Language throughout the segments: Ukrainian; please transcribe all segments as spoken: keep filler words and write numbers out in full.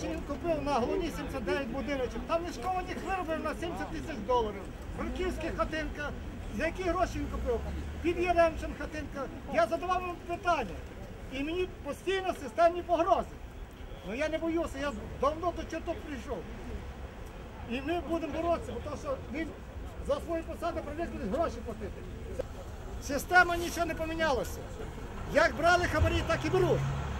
гроші він купив на Головній сімдесят дев'ять будиночок. Там нешкованих виробів на сімдесят тисяч доларів. Франківська хатинка. За які гроші він купив? Під Яремчем хатинка. Я задавав йому питання. І мені постійно системні погрози. Ну я не боюся, я давно до чорту прийшов. І ми будемо боротися, тому що він за свої посади привик гроші платити. Система нічого не помінялася. Як брали хабарі, так і беруть.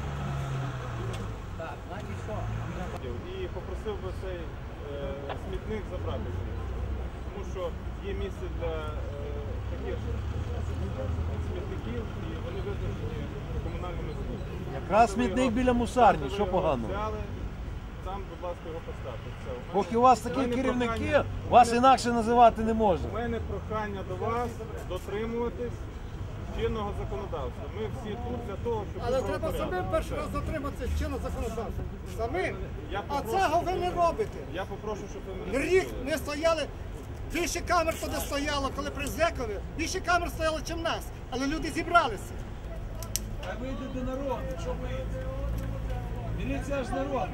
Так, значить що? І попросив би цей е, смітник забрати. Тому що є місце для е, таких смітників і вони визначені комунальними службами. Якраз смітник біля мусарні, що погано? Взяли, там, будь ласка, його поставте. Поки у вас такі керівники, вас інакше називати не можна. У мене прохання до вас дотримуватись чинного законодавства. Ми всі тут для того, щоб... Але треба самим перший раз дотриматися чинного законодавства. Самим. А цього ви не робите. Я попрошу, щоб ви мене... Рік ми стояли, більше камер туди стояло, коли при Зекові, більше камер стояло, ніж нас. Але люди зібралися. А ви йдете до народу, що ви йдете? Міліція ж народ.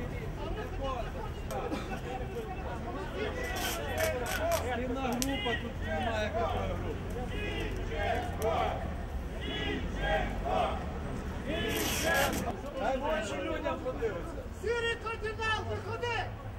Спільна група, тут немає якої групи. Хай більше людям подивиться. Сірий кардинал, виходи!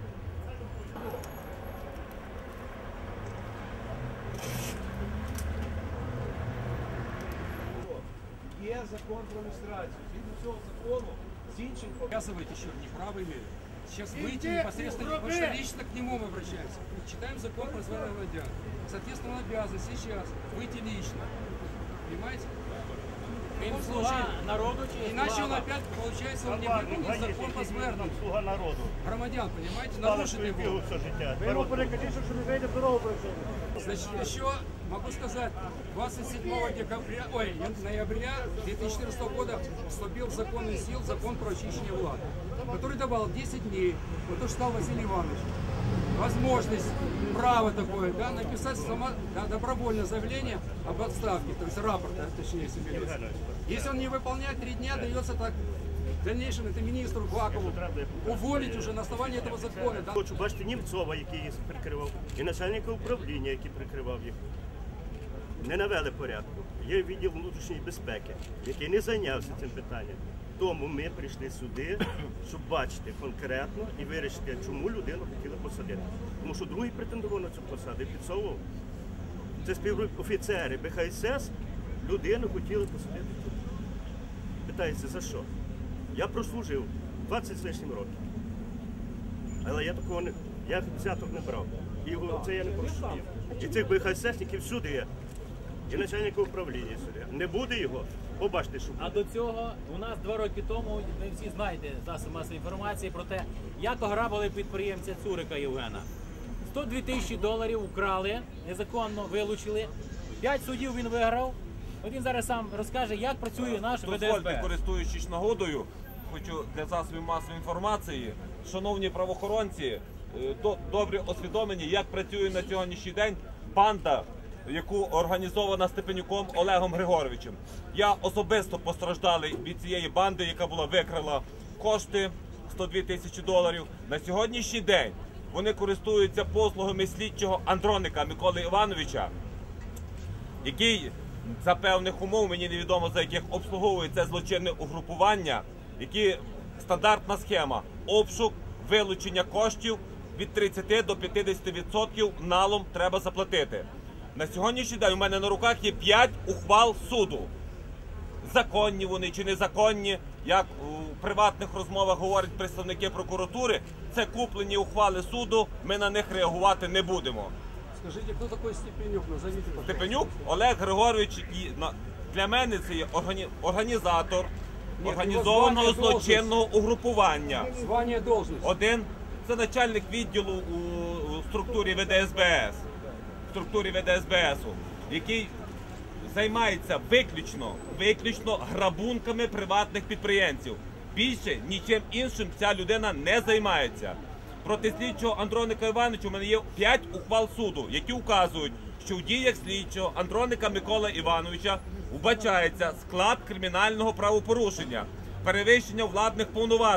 Є закон про люстрацію. Згідно цього закону, Зінченко... Обязывает еще не право имеет. Сейчас выйти непосредственно, потому что лично к нему мы обращаемся. Читаем закон про звание граждан. Соответственно, он обязан сейчас выйти лично. Понимаете? Він слуга народу чи Иначе он опять, получается, он не выполнит закон по зверненню. Слуга народу. Громадян, понимаете, нарушит его. Все життя. Ви йому перекажіть, що не вийде в дорогу прийшов. Значит, еще могу сказать, двадцать седьмого декабря, ой, ноября две тысячи четырнадцатого года вступил в законную силу закон про очищение власти, который давал десять дней, вот то, что сказал Василий Иванович, возможность, право такое, да, написать само, да, добровольное заявление об отставке, то есть рапорт, да, точнее, себе. Если он не выполняет, три дня дается так. В дальнейшем это министру Гвакову уволить уже на основании этого закона. Да? Хочу бачити Німцова, який їх прикривав, і начальника управління, який прикривав їх. Не навели порядку. Є відділ внутрішньої безпеки, який не зайнявся цим питанням. Тому ми прийшли сюди, щоб бачити конкретно і вирішити, чому людину хотіли посадити. Тому що другий претендував на цю посаду і підсовував. Це співофіцери Б Х С С, людину хотіли посадити тут. Питається, за що? Я прослужив двадцять з лишнім років. Але я такого не, я взяток не брав. І це я не порушую. І цих Б Х С Сників сюди є. І начальника управління сюди. Не буде його, побачите, що буде. А до цього у нас два роки тому, ви всі знаєте засоби масової інформації про те, як ограбили підприємця Цурика Євгена. сто дві тисячі доларів украли, незаконно вилучили. П'ять судів він виграв. От він зараз сам розкаже, як працює наш В Д С Дозвольте, користуючись нагодою, хочу для засобів масової інформації, шановні правоохоронці, до, добре освідомлені, як працює на сьогоднішній день банда, яку організована Степенюком Олегом Григоровичем. Я особисто постраждалий від цієї банди, яка була викрала кошти сто дві тисячі доларів. На сьогоднішній день вони користуються послугами слідчого Андроника Миколи Івановича, який за певних умов, мені невідомо за яких, обслуговує це злочинне угрупування, які стандартна схема – обшук, вилучення коштів від тридцяти до п'ятдесяти відсотків налом треба заплатити. На сьогоднішній день у мене на руках є п'ять ухвал суду. Законні вони чи незаконні, як у приватних розмовах говорять представники прокуратури, це куплені ухвали суду, ми на них реагувати не будемо. Скажите, кто такой Степенюк? Назовите, пожалуйста. Степенюк Олег Григорович, для мене це є організатор організованого злочинного угрупування. Звання, должность. Один – це начальник відділу у структурі В Д С Б С, в структурі В Д С Б С, який займається виключно, виключно грабунками приватних підприємців. Більше нічим іншим ця людина не займається. Проти слідчого Андроника Івановича у мене є п'ять ухвал суду, які вказують, що в діях слідчого Андроника Миколи Івановича вбачається склад кримінального правопорушення, перевищення владних повноважень,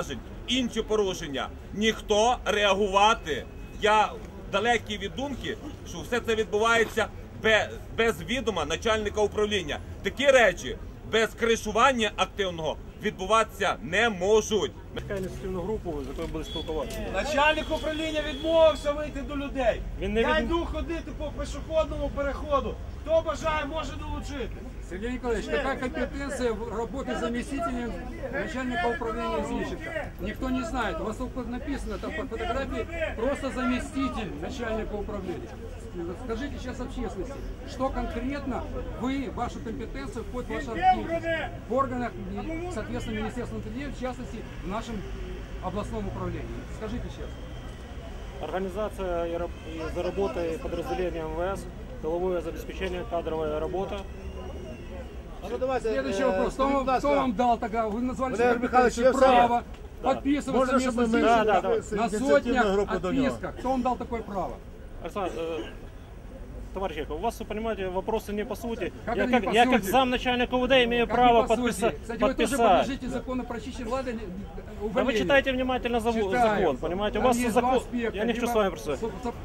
інші порушення. Ніхто реагувати. Я далекий від думки, що все це відбувається без, без відома начальника управління. Такі речі без кришування активного відбуватися не можуть. Ініціативну групу, з якою були спілкуватися. Начальник управління відмовився вийти до людей. Він не Я від- йду ходити по пішохідному переходу. Хто бажає, може долучити. Сергей Николаевич, какая компетенция в работе заместителем начальника управления Зинченко? Никто не знает. У вас тут написано там по фотографии просто заместитель начальника управления. Скажите сейчас общественности, что конкретно вы, вашу компетенцию входит в ваши активности в органах, соответственно, Министерства внутренних дел, в частности, в нашем областном управлении. Скажите сейчас. Организация и раб- и за работой подразделения МВС, тыловое забеспечение, кадровая работа. Следующий вопрос. Кто, вам- кто вам дал тогда? Вы назвали Валерий себе Михайлович, компетенцию, я право подписываться Можно, вместо чтобы мы- Зинченко Да, да, да. на Инициативную сотнях группу до него. отписках. Кто вам дал такое право? Александр, э, товарищ Яков, у вас, вы понимаете, вопросы не по сути. Как я они как, не по я как сути? замначальника УВД имею Как право не по подписа- сути. Кстати, вы тоже подписать. подлежите закону про очищение влады. э, Да вы увольнения. читайте внимательно зав- Читаю. закон, понимаете? У Там вас есть два закон. аспекта. Я не хочу Либо с вами просто. со- со-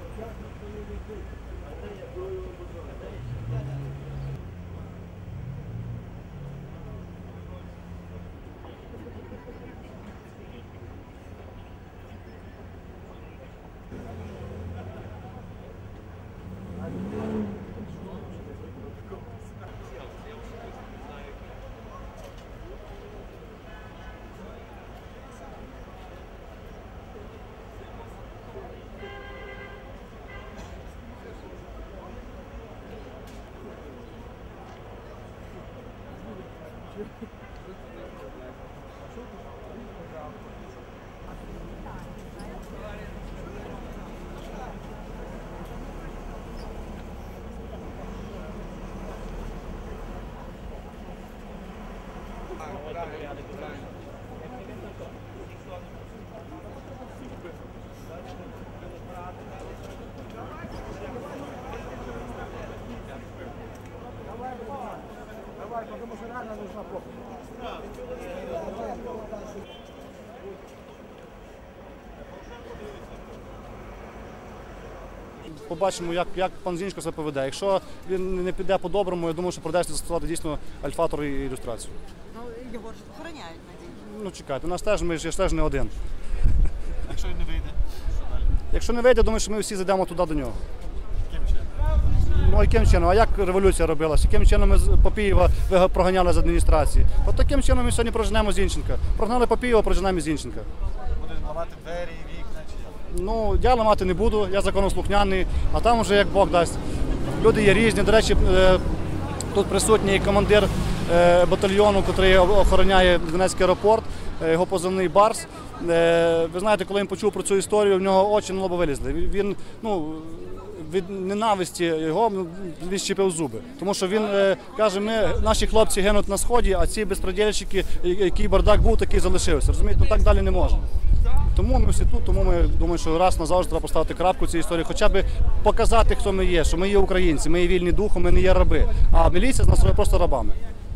Побачимо, як, як пан Зінченко себе поведе. Якщо він не піде по-доброму, я думаю, що придеться застосувати дійсно альфатор і ілюстрацію. Ну, його ж охороняють, надію. Ну, чекайте, нас теж, ми ж я ж теж не один. Якщо він не вийде, що далі? Якщо не вийде, думаю, що ми всі зайдемо туди до нього. Яким чином? Ну, а яким чином? А як революція робилася? Яким чином ми з Папієва ви- проганяли з адміністрації? От таким чином ми сьогодні проженемо Зінченка. Прогнали Папієва, проженемо Зінченка. Буде ламати двері, вікна чи як? Ну, я ламати не буду, я законослухняний, а там вже як Бог дасть. Люди є різні. До речі, е, тут присутній командир е, батальйону, який охороняє Донецький аеропорт, е, його позивний Барс. Е, Ви знаєте, коли він почув про цю історію, в нього очі на лоба вилізли. Він, ну, від ненависті його він щепив зуби. Тому що він е, каже, ми, наші хлопці гинуть на сході, а ці безпредельщики, який бардак був, такий залишився. Розумієте, ну так далі не можна. Тому ми всі тут, тому ми думаємо, що раз назавжди треба поставити крапку в цій історії, хоча б показати, хто ми є, що ми є українці, ми є вільні духом, ми не є раби. А міліція з нас робить просто рабами.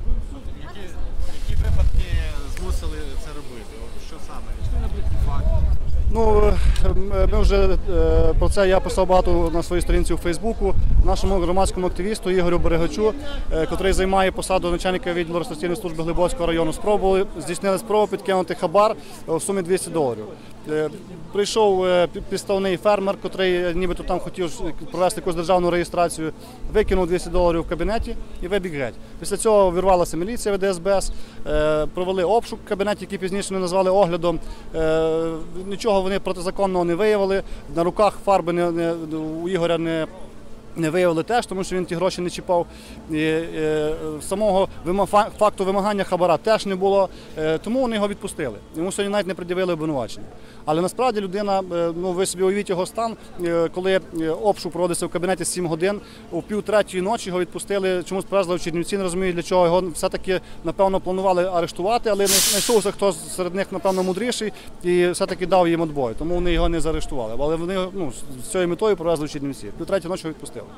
Які, які випадки змусили це робити? От що саме? Які факти? Ну, ми вже е, про це я писав багато на своїй сторінці у Фейсбуку. Нашому громадському активісту Ігорю Берегачу, е, який займає посаду начальника відділу реєстраційної служби Глибоцького району, спробували здійснили спробу підкинути хабар в сумі двісті доларів. Е, Прийшов е, пі- підставний фермер, який нібито там хотів провести якусь державну реєстрацію, викинув двісті доларів в кабінеті і вибіг геть. Після цього вірвалася міліція від Д С Б С, е, провели обшук в кабінеті, який пізніше вони назвали оглядом. Е, Нічого вони протизаконного не виявили, на руках фарби не, не, у Ігоря не не виявили теж, тому що він ті гроші не чіпав. І, е, самого вима- фа- факту вимагання хабара теж не було, е, тому вони його відпустили. Йому сьогодні навіть не пред'явили обвинувачення. Але насправді людина, е, ну ви собі уявіть його стан, е, коли е, обшук проводився в кабінеті сім годин, у пів третьої ночі його відпустили, чомусь привезли в Чернівці, не розумію для чого. Його все-таки, напевно, планували арештувати, але не знайшовся хтось серед них, напевно, мудріший і все-таки дав їм відбой, тому вони його не заарештували. Але вони ну, з цією метою привезли в Чернівці. Пів третьої ночі його відпустили.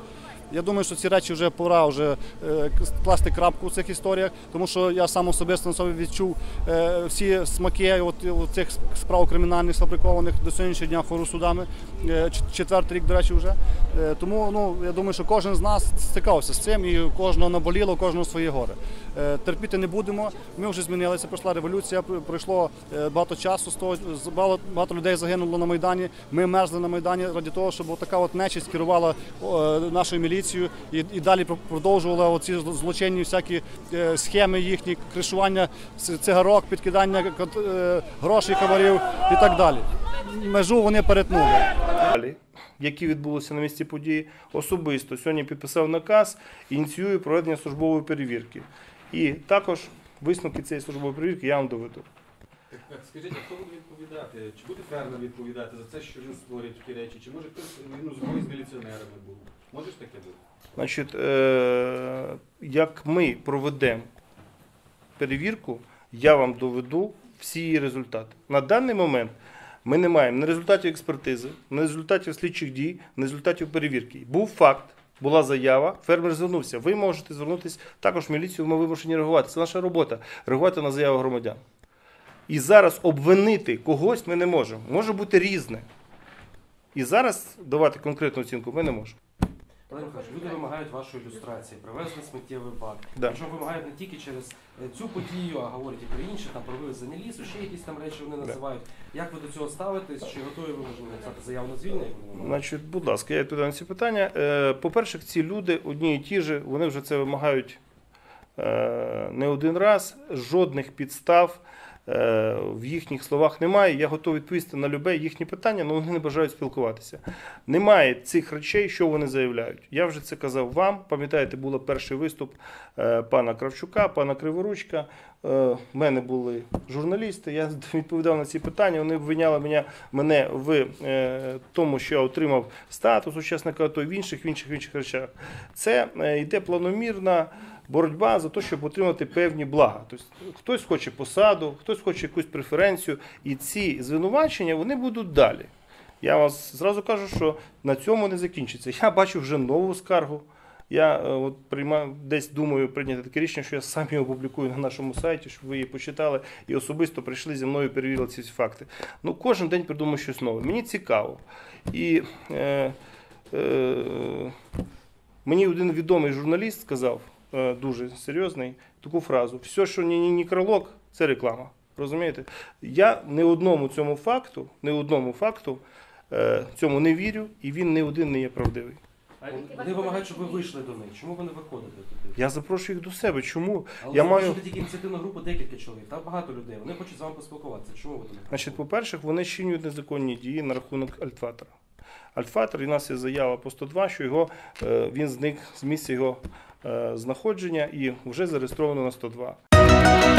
Я думаю, що ці речі вже пора вже класти крапку в цих історіях, тому що я сам особисто на собі відчув всі смаки от, от цих справ кримінальних сфабрикованих до сьогоднішнього дня хору судами, четвертий рік, до речі, вже. Тому ну, я думаю, що кожен з нас стикався з цим і кожного наболіло, кожного своє горе. Терпіти не будемо, ми вже змінилися, пройшла революція, пройшло багато часу, з того, багато людей загинуло на Майдані, ми мерзли на Майдані ради того, щоб така от нечисть керувала нашою міліцією і, і далі продовжувала оці злочинні всякі схеми їхні, кришування цигарок, підкидання грошей, хабарів і так далі. Межу вони перетнули. Які відбулися на місці події, особисто сьогодні підписав наказ і ініціює проведення службової перевірки. І також висновки цієї службової перевірки я вам доведу. Так, скажіть, а хто буде відповідати? Чи буде фермер відповідати за це, що він створює такі речі? Чи може хтось ну, зброї з міліціонерами був? Може ж таке бути? Значить, е- як ми проведемо перевірку, я вам доведу всі її результати. На даний момент ми не маємо ні результатів експертизи, ні результатів слідчих дій, ні результатів перевірки. Був факт, була заява, фермер звернувся. Ви можете звернутися також в міліцію, ми вимушені реагувати. Це наша робота – реагувати на заяву громадян. І зараз обвинити когось ми не можемо. Може бути різне. І зараз давати конкретну оцінку ми не можемо. Олег Михайлович, люди вимагають вашої ілюстрації, привезли сміттєвий бак. Да. Причому вимагають не тільки через цю подію, а говорять і про інші, там про вивезення лісу, ще якісь там речі вони називають. Да. Як ви до цього ставитесь? Чи готові ви можете написати заяву на звільнення? Значить, будь ласка, я відповідаю на ці питання. По-перше, ці люди одні і ті ж, вони вже це вимагають не один раз, жодних підстав в їхніх словах немає. Я готовий відповісти на любе їхні питання, але вони не бажають спілкуватися. Немає цих речей, що вони заявляють. Я вже це казав вам. Пам'ятаєте, був перший виступ пана Кравчука, пана Криворучка. В мене були журналісти, я відповідав на ці питання. Вони обвиняли мене, мене в тому, що я отримав статус учасника АТО, в інших, в інших, в інших речах. Це йде планомірна боротьба за те, щоб отримати певні блага. Тобто, хтось хоче посаду, хтось хоче якусь преференцію, і ці звинувачення, вони будуть далі. Я вас зразу кажу, що на цьому не закінчиться. Я бачу вже нову скаргу. Я от приймаю, десь думаю прийняти таке рішення, що я сам його опублікую на нашому сайті, щоб ви її почитали і особисто прийшли зі мною і перевірили ці факти. Ну, кожен день придумаю щось нове. Мені цікаво. І е, е, мені один відомий журналіст сказав, дуже серйозний, таку фразу: все, що не некролог, це реклама. Розумієте? Я не одному цьому факту, не одному факту цьому не вірю, і він не один не є правдивий. Вони вимагають, щоб ви вийшли до них. Чому ви не виходите туди? Я запрошую їх до себе. Чому? Але я ви маю... тільки ініціативну групу, декілька чоловік, там багато людей. Вони хочуть з вами поспілкуватися. Чому ви не? Значить, по-перше, вони чинюють незаконні дії на рахунок Альтфатора. Альтфатор, і у нас є заява по сто два, що його, він зник з місця його знаходження і вже зареєстровано на сто два.